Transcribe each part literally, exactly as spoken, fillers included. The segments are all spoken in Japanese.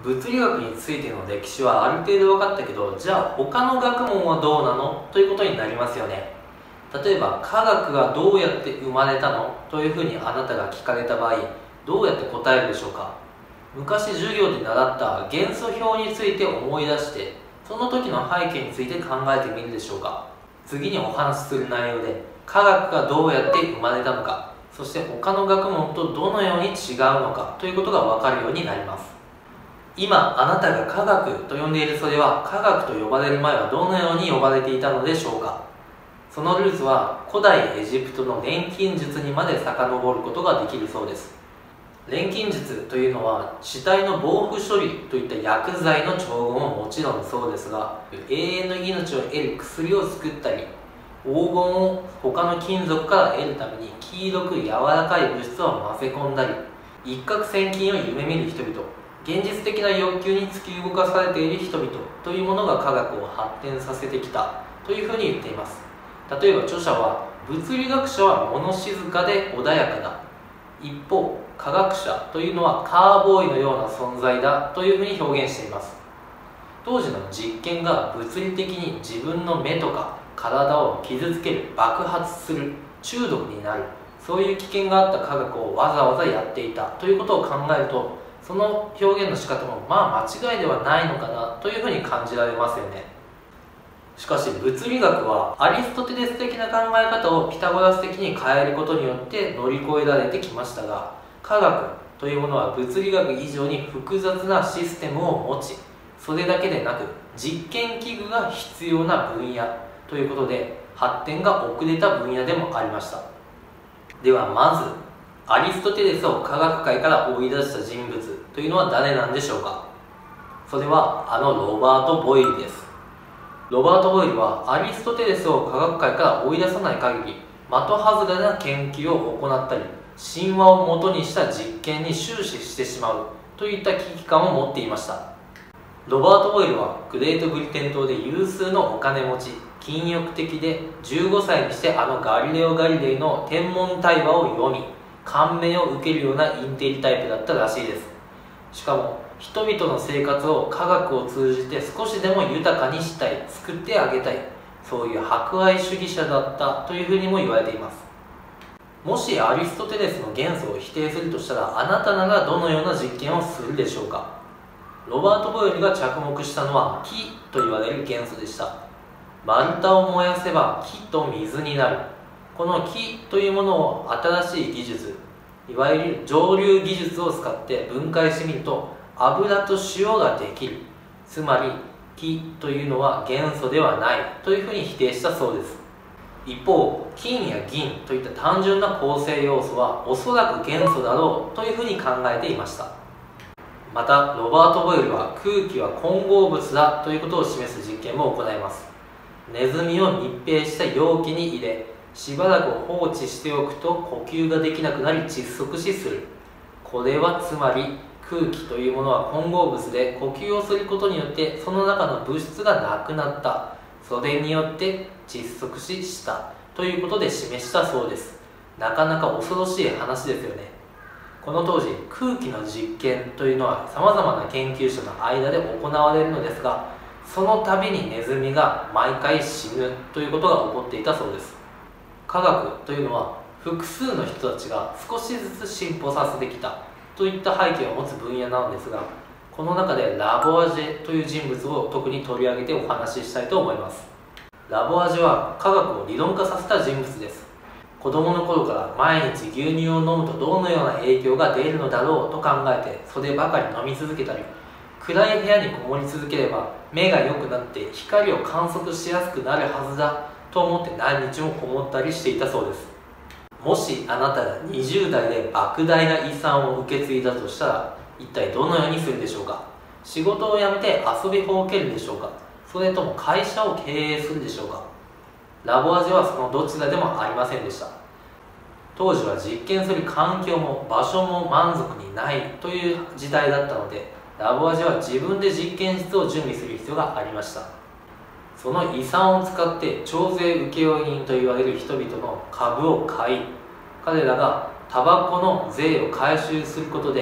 物理学についての歴史はある程度分かったけど、じゃあ他の学問はどうなのということになりますよね。例えば科学がどうやって生まれたのというふうにあなたが聞かれた場合、どうやって答えるでしょうか。昔授業で習った元素表について思い出して、その時の背景について考えてみるでしょうか。次にお話しする内容で科学がどうやって生まれたのか、そして他の学問とどのように違うのかということが分かるようになります。今あなたが科学と呼んでいるそれは科学と呼ばれる前はどのように呼ばれていたのでしょうか。そのルーツは古代エジプトの錬金術にまで遡ることができるそうです。錬金術というのは死体の防腐処理といった薬剤の調合ももちろんそうですが、永遠の命を得る薬を作ったり、黄金を他の金属から得るために黄色く柔らかい物質を混ぜ込んだり、一攫千金を夢見る人々、現実的な欲求に突き動かされている人々というものが科学を発展させてきたというふうに言っています。例えば著者は、物理学者は物静かで穏やかだ、一方科学者というのはカーボーイのような存在だというふうに表現しています。当時の実験が物理的に自分の目とか体を傷つける、爆発する、中毒になる、そういう危険があった科学をわざわざやっていたということを考えると、その表現の仕方もまあ間違いではないのかなというふうに感じられますよね。しかし物理学はアリストテレス的な考え方をピタゴラス的に変えることによって乗り越えられてきましたが、科学というものは物理学以上に複雑なシステムを持ち、それだけでなく実験器具が必要な分野ということで、発展が遅れた分野でもありました。ではまずアリストテレスを科学界から追い出した人物というのは誰なんでしょうか。それはあのロバート・ボイルです。ロバート・ボイルはアリストテレスを科学界から追い出さない限り、的外れな研究を行ったり、神話をもとにした実験に終始してしまうといった危機感を持っていました。ロバート・ボイルはグレートブリテン島で有数のお金持ち、禁欲的で、じゅうごさいにしてあのガリレオ・ガリレイの天文対話を読み感銘を受けるようなインテリタイプだったらしいです。しかも人々の生活を科学を通じて少しでも豊かにしたい、作ってあげたい、そういう博愛主義者だったというふうにも言われています。もしアリストテレスの元素を否定するとしたら、あなたならどのような実験をするでしょうか。ロバート・ボイルが着目したのは気と言われる元素でした。丸太を燃やせば木と水になる。この木というものを新しい技術、いわゆる蒸留技術を使って分解してみると油と塩ができる。つまり木というのは元素ではないというふうに否定したそうです。一方、金や銀といった単純な構成要素はおそらく元素だろうというふうに考えていました。またロバート・ボイルは空気は混合物だということを示す実験も行います。ネズミを密閉した容器に入れ、しばらく放置しておくと呼吸ができなくなり窒息死する。これはつまり空気というものは混合物で、呼吸をすることによってその中の物質がなくなった、それによって窒息死したということで示したそうです。なかなか恐ろしい話ですよね。この当時空気の実験というのはさまざまな研究者の間で行われるのですが、その度にネズミが毎回死ぬということが起こっていたそうです。科学というのは複数の人たちが少しずつ進歩させてきたといった背景を持つ分野なのですが、この中でラボアジェという人物を特に取り上げてお話ししたいと思います。ラボアジェは科学を理論化させた人物です。子供の頃から毎日牛乳を飲むとどのような影響が出るのだろうと考えて、そればかり飲み続けたり、暗い部屋にこもり続ければ目が良くなって光を観測しやすくなるはずだと思って何日もこもったりしていたそうです。もしあなたがにじゅう代で莫大な遺産を受け継いだとしたら、一体どのようにするでしょうか。仕事を辞めて遊びほうけるでしょうか、それとも会社を経営するでしょうか。ラボアジェはそのどちらでもありませんでした。当時は実験する環境も場所も満足にないという時代だったので、ラボアジェは自分で実験室を準備する必要がありました。その遺産を使って徴税請負人と言われる人々の株を買い、彼らがタバコの税を回収することで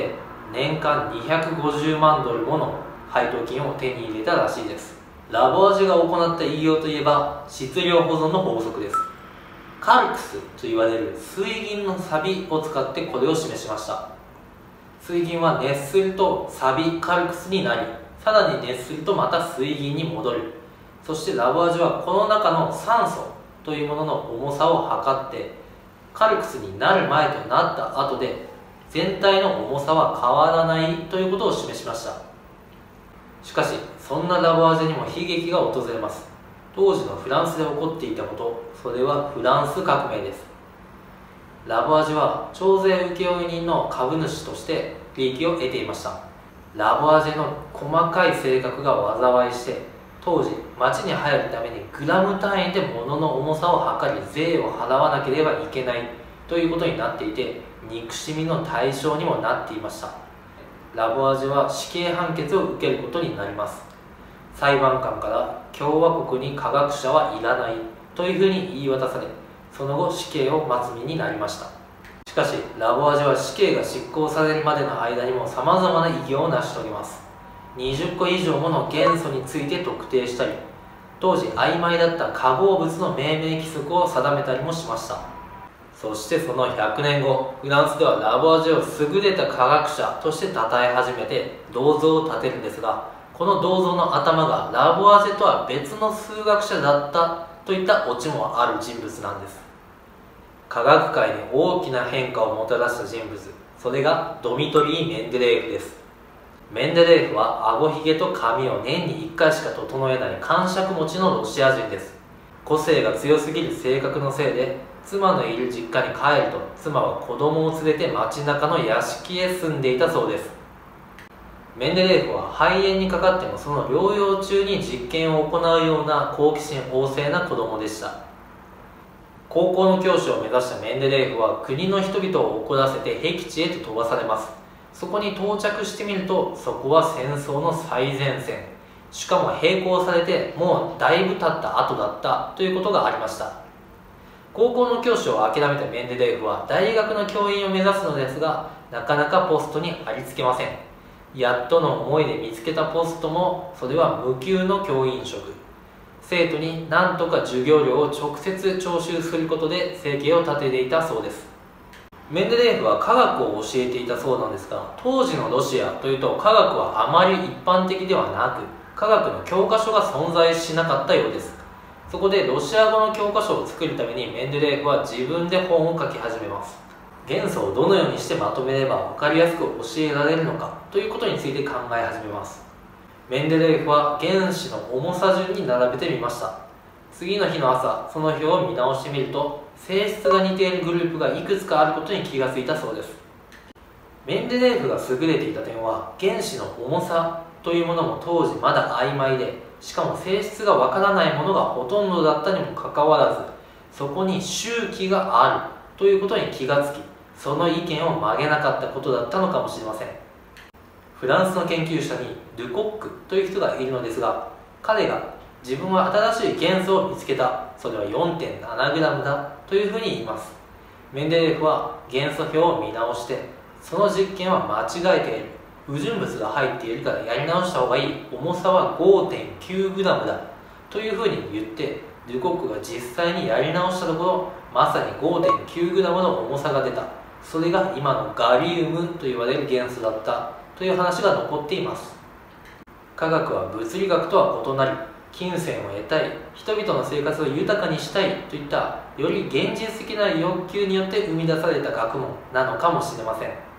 年間にひゃくごじゅうまんドルもの配当金を手に入れたらしいです。ラボアジェが行った偉業といえば質量保存の法則です。カルクスと言われる水銀のサビを使ってこれを示しました。水銀は熱するとサビカルクスになり、さらに熱するとまた水銀に戻る。そしてラボアジェはこの中の酸素というものの重さを測って、カルクスになる前となった後で全体の重さは変わらないということを示しました。しかしそんなラボアジェにも悲劇が訪れます。当時のフランスで起こっていたこと、それはフランス革命です。ラボアジェは徴税請負人の株主として利益を得ていました。ラボアジェの細かい性格が災いして、当時町に入るためにグラム単位で物の重さを測り税を払わなければいけないということになっていて、憎しみの対象にもなっていました。ラボアジェは死刑判決を受けることになります。裁判官から共和国に科学者はいらないというふうに言い渡され、その後死刑を待つ身になりました。しかしラボアジェは死刑が執行されるまでの間にもさまざまな偉業を成し遂げます。にじゅっこ以上もの元素について特定したり、当時曖昧だった化合物の命名規則を定めたりもしました。そしてそのひゃくねんご、フランスではラボアジェを優れた科学者として称え始めて銅像を建てるんですが、この銅像の頭がラボアジェとは別の数学者だったといったオチもある人物なんです。科学界に大きな変化をもたらした人物、それがドミトリー・メンデレーエフです。メンデレーエフは顎ひげと髪を年にいっかいしか整えない癇癪持ちのロシア人です。個性が強すぎる性格のせいで、妻のいる実家に帰ると妻は子供を連れて街中の屋敷へ住んでいたそうです。メンデレーエフは肺炎にかかってもその療養中に実験を行うような好奇心旺盛な子供でした。高校の教師を目指したメンデレーエフは国の人々を怒らせて僻地へと飛ばされます。そこに到着してみると、そこは戦争の最前線、しかも並行されてもうだいぶ経った後だったということがありました。高校の教師を諦めたメンデレーエフは大学の教員を目指すのですが、なかなかポストにありつけません。やっとの思いで見つけたポストも、それは無給の教員職。生徒に何とか授業料を直接徴収することで生計を立てていたそうです。メンデレーエフは科学を教えていたそうなんですが、当時のロシアというと科学はあまり一般的ではなく、科学の教科書が存在しなかったようです。そこでロシア語の教科書を作るためにメンデレーエフは自分で本を書き始めます。元素をどのようにしてまとめれば分かりやすく教えられるのかということについて考え始めます。メンデレーエフは原子の重さ順に並べてみました。次の日の朝、その表を見直してみると、性質が似ているグループがいくつかあることに気がついたそうです。メンデレーエフが優れていた点は、原子の重さというものも当時まだ曖昧で、しかも性質がわからないものがほとんどだったにもかかわらず、そこに周期があるということに気がつき、その意見を曲げなかったことだったのかもしれません。フランスの研究者にルコックという人がいるのですが、彼が自分は新しい元素を見つけた、それは よんてんななグラム だというふうに言います。メンデレーエフは元素表を見直して、その実験は間違えている、不純物が入っているからやり直した方がいい、重さは ごてんきゅうグラム だというふうに言って、ルコックが実際にやり直したところ、まさに ごてんきゅうグラム の重さが出た。それが今のガリウムと言われる元素だったという話が残っています。科学は物理学とは異なり、金銭を得たい、人々の生活を豊かにしたいといったより現実的な欲求によって生み出された学問なのかもしれません。